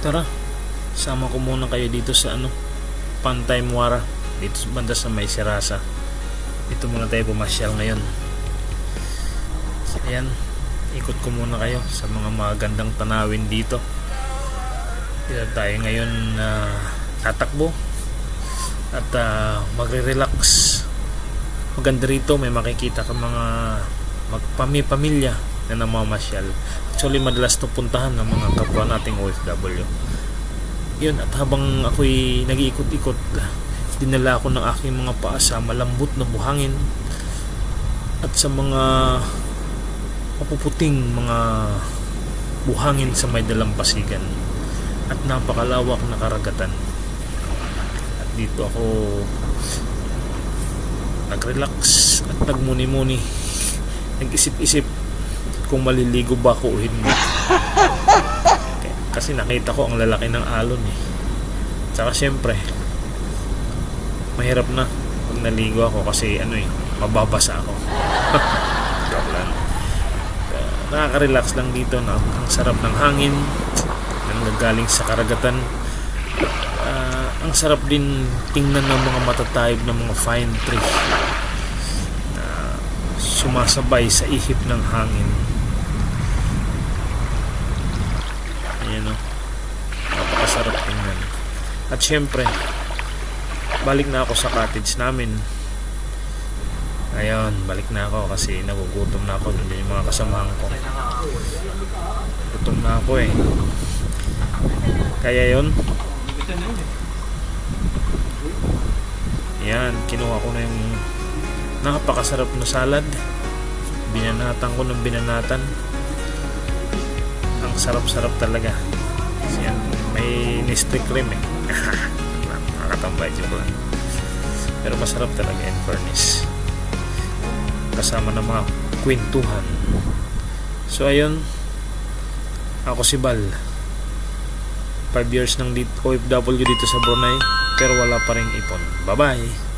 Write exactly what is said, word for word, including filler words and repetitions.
Tara, sama ko muna kayo dito sa ano, Pantai Muara, dito sa banda sa May Sirasa. Dito muna tayo pumasyal ngayon. Ayan, ikot ko muna kayo sa mga magandang tanawin dito. Dito tayo ngayon uh, tatakbo at uh, magre-relax. Maganda rito, may makikita ka mga magpami-pamilya na namamasyal. Actually, madalas to puntahan ng mga kapwa nating O F W. Yun, at habang ako'y nag-iikot-ikot, dinala ako ng aking mga paa sa malambot na buhangin at sa mga mapuputing mga buhangin sa may dalampasigan at napakalawak na karagatan. At dito ako nag-relax at nagmuni-muni, nag-isip-isip kung maliligo ba ako o hindi. Kasi nakita ko ang lalaki ng alon eh. Tsaka syempre mahirap na pag naligo ako kasi ano eh, mababasa ako. uh, Nakaka-relax lang dito na ang sarap ng hangin na nagagaling sa karagatan. Uh, ang sarap din tingnan ng mga matatayog ng mga fine tree na sumasabay sa ihip ng hangin. Ayan o, napakasarap tingnan. At syempre balik na ako sa cottage namin. Ayun, balik na ako kasi nagugutom na ako. Nandiyan yung mga kasamahan ko. Gutom na ako eh. Kaya yun, yan, kinuha ko na yung napakasarap na salad. Binanatan ko ng binanatan. Ang sarap-sarap talaga. Yan, may Nestle cream eh. Nakakatambay, joke lang. Pero masarap talaga in fairness, kasama ng mga kwentuhan. So ayun, ako si Bal, five years ng O F W dito sa Brunei, pero wala pa ring ipon. Bye bye.